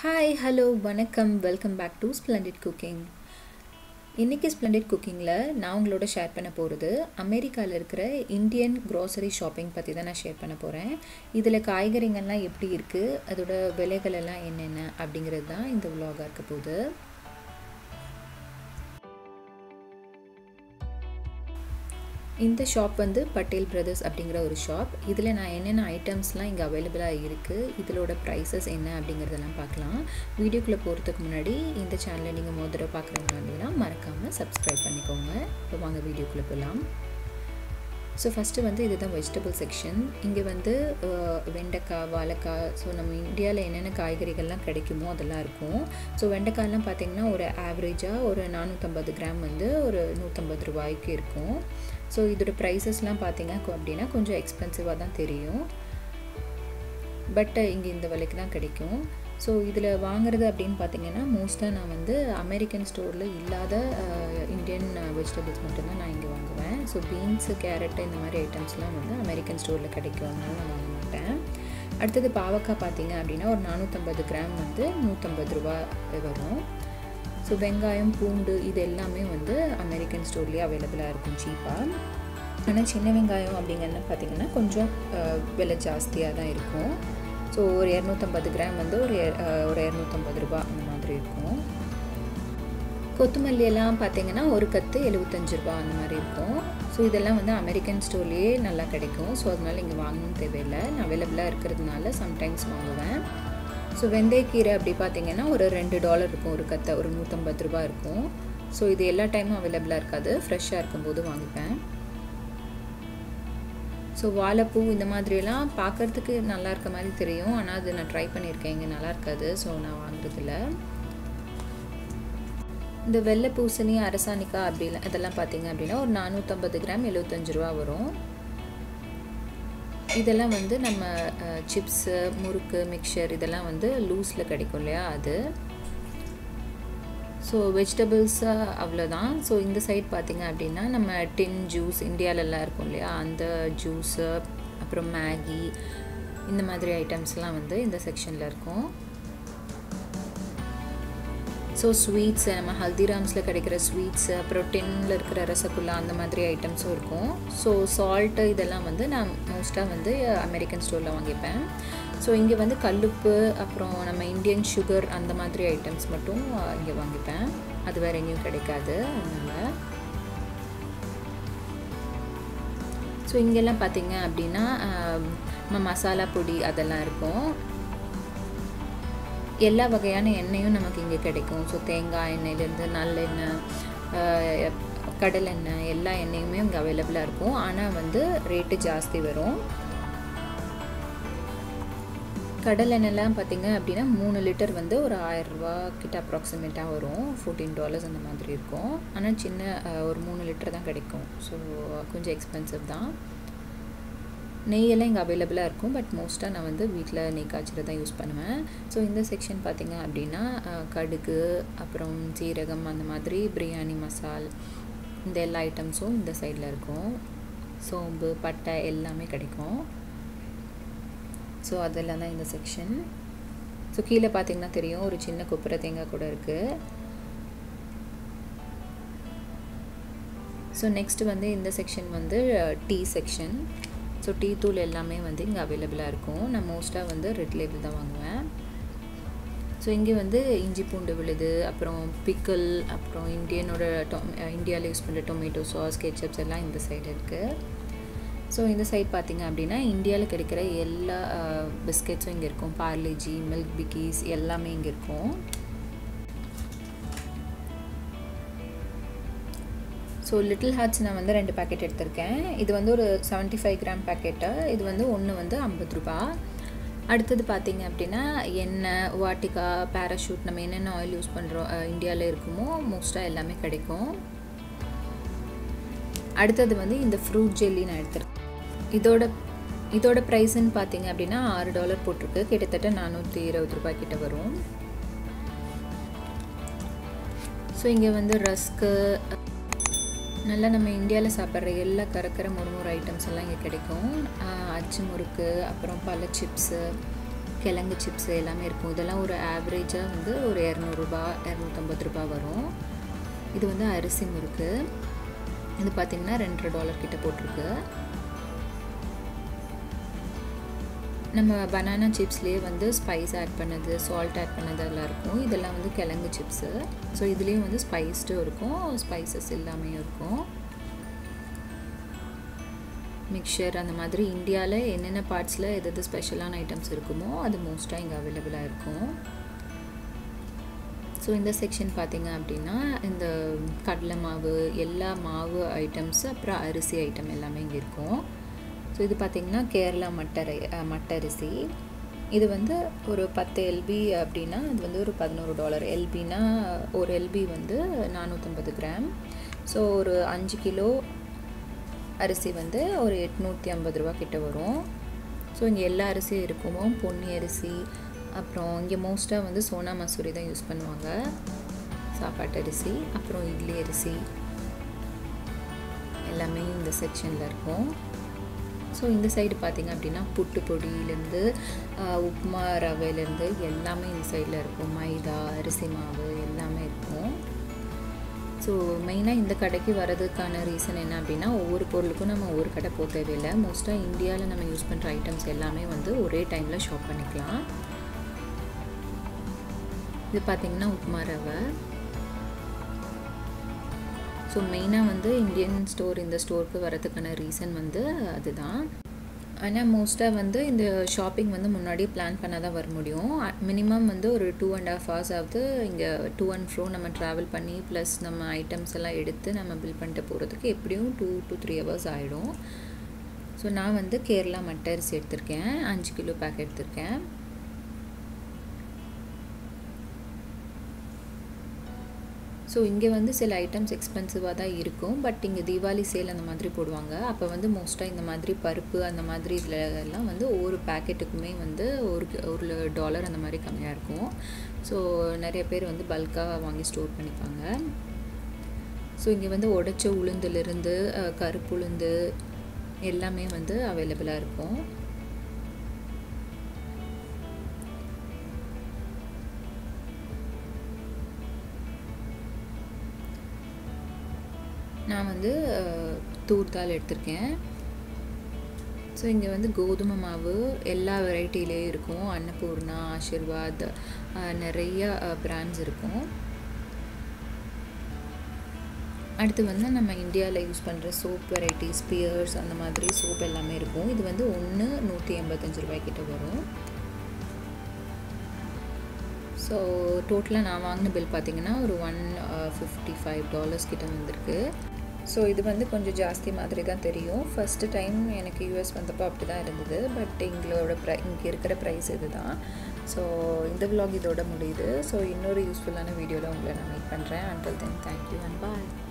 Hi, hello, வணக்கம், welcome back to splendid cooking. இன்னைக்கு splendid cookingல நான் உங்களோட ஷேர் பண்ண போகிறது அமெரிக்காவில் இருக்கிற இந்தியன் grocery ஷாப்பிங் பற்றி தான் நான் ஷேர் பண்ண போகிறேன். இதில் காய்கறிங்கள்லாம் எப்படி இருக்குது, அதோட விலைகள் எல்லாம் என்னென்ன அப்படிங்கிறது தான் இந்த vlog-ஆ இருக்க போகுது. இந்த ஷாப் வந்து பட்டேல் பிரதர்ஸ் அப்படிங்கிற ஒரு ஷாப். இதில் நான் என்னென்ன ஐட்டம்ஸ்லாம் இங்கே அவைலபிளாக இருக்குது, இதோட ப்ரைஸஸ் என்ன அப்படிங்கிறதெல்லாம் பார்க்கலாம். வீடியோக்குள்ளே போகிறதுக்கு முன்னாடி இந்த சேனலை நீங்கள் முதல்ல பார்க்குறவங்க வந்தீங்கன்னா மறக்காமல் சப்ஸ்கிரைப் பண்ணிக்கோங்க. இப்போ வாங்க வீடியோக்குள்ளே போகலாம். ஸோ ஃபஸ்ட்டு வந்து இதுதான் வெஜிடபிள் செக்ஷன். இங்கே வந்து வெண்டைக்காய், வாழைக்காய், ஸோ நம்ம இந்தியாவில் என்னென்ன காய்கறிகள்லாம் கிடைக்குமோ அதெல்லாம் இருக்கும். ஸோ வெண்டைக்காயெலாம் பார்த்திங்கன்னா ஒரு ஆவரேஜாக ஒரு 450 கிராம் வந்து ஒரு 150 ரூபாய்க்கு இருக்கும். ஸோ இதோட ப்ரைஸஸ்லாம் பார்த்திங்க அப்படின்னா கொஞ்சம் எக்ஸ்பென்சிவாக தான் தெரியும், பட் இங்கே இந்த விலைக்கு தான் கிடைக்கும். ஸோ இதில் வாங்குறது அப்படின்னு பார்த்திங்கன்னா மோஸ்ட்டாக நான் வந்து அமெரிக்கன் ஸ்டோரில் இல்லாத இந்தியன் வெஜிடபிள்ஸ் மட்டும்தான் நான் இங்கே வாங்குவேன். ஸோ பீன்ஸு, கேரட்டு இந்த மாதிரி ஐட்டம்ஸ்லாம் வந்து அமெரிக்கன் ஸ்டோரில் கிடைக்கும்னால நான் வாங்க மாட்டேன். அடுத்தது பாவக்காய் பார்த்திங்க அப்படின்னா ஒரு 450 கிராம் வந்து 150 ரூபா வரும். ஸோ வெங்காயம், பூண்டு இது எல்லாமே வந்து அமெரிக்கன் ஸ்டோர்லேயே அவைலபிளாக இருக்கும் சீப்பாக. ஆனால் சின்ன வெங்காயம் அப்படிங்கிறது பார்த்திங்கன்னா கொஞ்சம் விலை ஜாஸ்தியாக தான் இருக்கும். ஸோ ஒரு 250 கிராம் வந்து ஒரு 250 ரூபா அந்த மாதிரி இருக்கும். கொத்தமல்லி எல்லாம் பார்த்திங்கன்னா ஒரு கத்து 75 ரூபா அந்த மாதிரி இருக்கும். ஸோ இதெல்லாம் வந்து அமெரிக்கன் ஸ்டோர்லேயே நல்லா கிடைக்கும். ஸோ அதனால் இங்கே வாங்கணும் தேவையில்லை, நான் அவைலபிளாக இருக்கிறதுனால சம்டைம்ஸ் வாங்குவேன். ஸோ வெந்தயக்கீரை அப்படி பார்த்திங்கன்னா ஒரு $2 இருக்கும் ஒரு கத்தை, ஒரு 150 ரூபா இருக்கும். ஸோ இது எல்லா டைமும் அவைலபிளாக இருக்காது, ஃப்ரெஷ்ஷாக இருக்கும்போது வாங்கிப்பேன். ஸோ வாழைப்பூ இந்த மாதிரியெல்லாம் பார்க்குறதுக்கு நல்லா இருக்க மாதிரி தெரியும், ஆனால் அது நான் ட்ரை பண்ணியிருக்கேன், இங்கே நல்லா இருக்காது, ஸோ நான் வாங்குறதில்ல. இந்த வெள்ளை பூசணி, அரசாணிக்காய் அப்படிலாம் இதெல்லாம் பார்த்திங்க அப்படின்னா ஒரு 450 கிராம் 75 ரூபா வரும். இதெல்லாம் வந்து நம்ம சிப்ஸு, முறுக்கு, மிக்சர் இதெல்லாம் வந்து லூஸில் கிடைக்கும் இல்லையா அது. ஸோ வெஜிடபிள்ஸு அவ்வளோதான். ஸோ இந்த சைட் பார்த்திங்க அப்படின்னா நம்ம டின் ஜூஸ் இந்தியாவிலலாம் இருக்கும் இல்லையா, அந்த ஜூஸு, அப்புறம் மேகி இந்த மாதிரி ஐட்டம்ஸ்லாம் வந்து இந்த செக்ஷனில் இருக்கும். ஸோ ஸ்வீட்ஸு, நம்ம ஹல்திராம்ஸில் கிடைக்கிற ஸ்வீட்ஸு, அப்புறம் டின்னில் இருக்கிற ரசகுல்லா அந்த மாதிரி ஐட்டம்ஸும் இருக்கும். ஸோ சால்ட்டு இதெல்லாம் வந்து நான் மோஸ்ட்டாக வந்து அமெரிக்கன் ஸ்டோரில் வாங்கிப்பேன். ஸோ இங்கே வந்து கல்லுப்பு, அப்புறம் நம்ம இந்தியன் சுகர் அந்த மாதிரி ஐட்டம்ஸ் மட்டும் இங்கே வாங்கிப்பேன், அது வேறு எங்கேயும் கிடைக்காது அதனால். ஸோ இங்கெல்லாம் பார்த்திங்க அப்படின்னா நம்ம மசாலா பொடி அதெல்லாம் இருக்கும். எல்லா வகையான எண்ணெயும் நமக்கு இங்கே கிடைக்கும். ஸோ தேங்காய் எண்ணெயிலேருந்து நல்லெண்ணெய், கடலெண்ணெய் எல்லா எண்ணெயுமே இங்கே அவைலபிளாக இருக்கும். ஆனால் வந்து ரேட்டு ஜாஸ்தி வரும். கடலெண்ணெய்லாம் பார்த்திங்க அப்படின்னா 3 லிட்டர் வந்து ஒரு 1000 ரூபா கிட்ட அப்ராக்சிமேட்டாக வரும், $14 அந்த மாதிரி இருக்கும். ஆனால் சின்ன ஒரு 3 லிட்டர் தான் கிடைக்கும். ஸோ கொஞ்சம் எக்ஸ்பென்சிவ் தான். நெய்யெல்லாம் இங்கே அவைலபிளாக இருக்கும், பட் மோஸ்ட்டாக நான் வந்து வீட்டில் நெய் காய்ச்சல் தான் யூஸ் பண்ணுவேன். ஸோ இந்த செக்ஷன் பார்த்திங்க அப்படின்னா கடுகு, அப்புறம் சீரகம், அந்த மாதிரி பிரியாணி மசால் இந்த எல்லா ஐட்டம்ஸும் இந்த சைடில் இருக்கும். சோம்பு, பட்டை எல்லாமே கிடைக்கும். ஸோ அதெல்லாம் தான் இந்த செக்ஷன். ஸோ கீழே பார்த்திங்கன்னா தெரியும் ஒரு சின்ன கொப்பரை தேங்காய் கூட இருக்குது. ஸோ நெக்ஸ்ட்டு வந்து இந்த செக்ஷன் வந்து டீ செக்ஷன். ஸோ டீ தூள் எல்லாமே வந்து இங்கே அவைலபிளாக இருக்கும். நான் மோஸ்ட்டாக வந்து ரெட் லேபிள் தான் வாங்குவேன். ஸோ இங்கே வந்து இஞ்சி பூண்டு விழுது, அப்புறம் பிக்கிள், அப்புறம் இந்தியாவில் யூஸ் பண்ணுற டொமேட்டோ சாஸ், கெச்சப்ஸ் எல்லாம் இந்த சைடு இருக்குது. ஸோ இந்த சைட் பார்த்திங்க அப்படின்னா இந்தியாவில் கிடைக்கிற எல்லா பிஸ்கெட்ஸும் இங்கே இருக்கும். பார்லேஜி, மில்க் பிக்கீஸ் எல்லாமே இங்கே இருக்கும். ஸோ லிட்டில் ஹார்ட்ஸ் நான் வந்து 2 பேக்கெட் எடுத்திருக்கேன். இது வந்து ஒரு 75 கிராம் பேக்கெட்டு. இது வந்து ஒன்று வந்து 50 ரூபா. அடுத்தது பார்த்திங்க அப்படின்னா எண்ணெய், வாட்டிகா, பேராஷூட், நம்ம என்னென்ன ஆயில் யூஸ் பண்ணுறோம் இந்தியாவில் இருக்குமோ மோஸ்ட்டாக எல்லாமே கிடைக்கும். அடுத்தது வந்து இந்த ஃப்ரூட் ஜெல்லி நான் எடுத்துருக்கேன். இதோட ப்ரைஸ்ன்னு பார்த்திங்க அப்படின்னா $6 போட்டிருக்கு, கிட்டத்தட்ட 420 ரூபாய் கிட்ட வரும். ஸோ இங்கே வந்து ரஸ்க்கு, நல்லா நம்ம இந்தியாவில் சாப்பிட்ற எல்லா கறக்கிற முறுமுறு ஐட்டம்ஸ் எல்லாம் இங்கே கிடைக்கும். அச்சு முறுக்கு, அப்புறம் பல சிப்ஸு, கிழங்கு சிப்ஸ் எல்லாமே இருக்கும். இதெல்லாம் ஒரு ஆவரேஜாக வந்து ஒரு ₹200 ₹250 வரும். இது வந்து அரிசி முறுக்கு. இது பார்த்திங்கன்னா $2.5 கிட்ட போட்டிருக்கு. நம்ம பனானா சிப்ஸ்லேயே வந்து ஸ்பைஸ் ஆட் பண்ணது, சால்ட் ஆட் பண்ணது எல்லாம் இருக்கும். இதெல்லாம் வந்து கிழங்கு சிப்ஸு. ஸோ இதுலேயும் வந்து ஸ்பைஸ்டும் இருக்கும், ஸ்பைசஸ் எல்லாமே இருக்கும். மிக்சர் அந்த மாதிரி இந்தியாவில் என்னென்ன பார்ட்ஸில் எது ஸ்பெஷலான ஐட்டம்ஸ் இருக்குமோ அது மோஸ்ட்டாக இங்கே அவைலபிளாக இருக்கும். ஸோ இந்த செக்ஷன் பார்த்திங்க அப்படின்னா இந்த கடலை மாவு, எல்லா மாவு ஐட்டம்ஸ், அப்புறம் அரிசி ஐட்டம் எல்லாமே இங்கே இருக்கும். ஸோ இது பார்த்திங்கன்னா கேரளா மட்டரிசி. இது வந்து ஒரு 10 LB அப்படின்னா அது வந்து ஒரு $11. எல்பினா ஒரு எல்பி வந்து 450 கிராம். ஸோ ஒரு 5 கிலோ அரிசி வந்து ஒரு ₹850 கிட்ட வரும். ஸோ இங்கே எல்லா அரிசியும் இருக்குமோ, பொன்னி அரிசி, அப்புறம் இங்கே மோஸ்ட்டாக வந்து சோனா மசூரி தான் யூஸ் பண்ணுவாங்க, சாப்பாட்டு அரிசி, அப்புறம் இட்லி அரிசி எல்லாமே இந்த செக்ஷனில் இருக்கும். ஸோ இந்த சைடு பார்த்திங்க அப்படின்னா புட்டு பொடியிலேருந்து உப்புமா ரவையிலேருந்து எல்லாமே இந்த சைடில் இருக்கும். மைதா, அரிசி மாவு எல்லாமே இருக்கும். ஸோ மெயினாக இந்த கடைக்கு வரதுக்கான ரீசன் என்ன அப்படின்னா, ஒவ்வொரு பொருளுக்கும் நம்ம ஒவ்வொரு கடை போக தேவையில்லை. மோஸ்ட்டாக இந்தியாவில் நம்ம யூஸ் பண்ணுற ஐட்டம்ஸ் எல்லாமே வந்து ஒரே டைமில் ஷாப் பண்ணிக்கலாம். இது பார்த்திங்கன்னா உப்புமா ரவை. ஸோ மெயினாக வந்து இந்தியன் ஸ்டோர் இந்த ஸ்டோருக்கு வரதுக்கான ரீசன் வந்து அதுதான். ஆனால் மோஸ்ட்டாக வந்து இந்த ஷாப்பிங் வந்து முன்னாடியே பிளான் பண்ணால் தான் வர முடியும். மினிமம் வந்து ஒரு 2.5 hours ஆகுது இங்கே to and fro நம்ம ட்ராவல் பண்ணி ப்ளஸ் நம்ம ஐட்டம்ஸ் எல்லாம் எடுத்து நம்ம பில் பண்ணிட்டு போகிறதுக்கு எப்படியும் 2 to 3 hours ஆகிடும். ஸோ நான் வந்து கேரளா மட்டரிசி எடுத்திருக்கேன், 5 கிலோ பேக் எடுத்திருக்கேன். ஸோ இங்கே வந்து சில ஐட்டம்ஸ் எக்ஸ்பென்சிவாக தான் இருக்கும். பட் இங்கே தீபாவளி சேல் அந்த மாதிரி போடுவாங்க. அப்போ வந்து மோஸ்ட்டாக இந்த மாதிரி பருப்பு அந்த மாதிரி இதில் எல்லாம் வந்து ஒவ்வொரு பேக்கெட்டுக்குமே வந்து $1 அந்த மாதிரி கம்மியாக இருக்கும். ஸோ நிறைய பேர் வந்து பல்காக வாங்கி ஸ்டோர் பண்ணிப்பாங்க. ஸோ இங்கே வந்து உடைச்ச உளுந்துலேருந்து கருப்பு உளுந்து எல்லாமே வந்து அவைலபிளாக இருக்கும். நான் வந்து தூர் தால் எடுத்திருக்கேன். ஸோ இங்கே வந்து கோதுமை மாவு எல்லா வெரைட்டிலேயும் இருக்கும். அன்னபூர்ணா, ஆஷிர்வாத், நிறைய பிராண்ட்ஸ் இருக்கும். அடுத்து வந்து நம்ம இந்தியாவில் யூஸ் பண்ணுற சோப் வெரைட்டிஸ், பியர்ஸ் அந்த மாதிரி சோப் எல்லாமே இருக்கும். இது வந்து ஒன்று ₹185 கிட்ட வரும். ஸோ டோட்டலாக நான் வாங்கின பில் பார்த்திங்கன்னா ஒரு $155 கிட்ட வந்திருக்கு. ஸோ இது வந்து கொஞ்சம் ஜாஸ்தி மாதிரி தான் தெரியும். ஃபஸ்ட்டு டைம் எனக்கு யூஎஸ் வந்தப்போ அப்படி தான் இருந்தது. பட் இங்கே இருக்கிற ப்ரைஸ் இது தான். ஸோ இந்த vlog இதோட முடியுது. ஸோ இன்னொரு யூஸ்ஃபுல்லான வீடியோவில் உங்களை நான் மீட் பண்ணுறேன். Until then, thank you and bye.